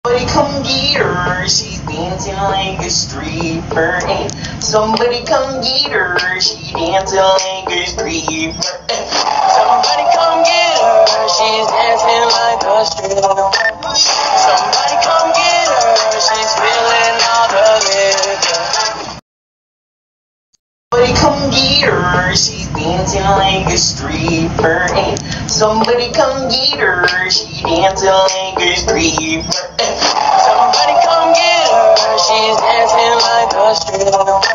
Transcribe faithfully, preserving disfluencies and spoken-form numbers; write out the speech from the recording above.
Somebody come get her, she's dancing like a stripper. Ay. Somebody come get her, she dancing like a stripper. Ay. Somebody come get her, she's dancing like a stripper. Somebody come get her, she's feeling all the liquor. Somebody come get her, she's dancing like a stripper. Ay. Somebody come get her, she dancing like a stripper. Ay. Somebody come get her, she's dancing like a stripper.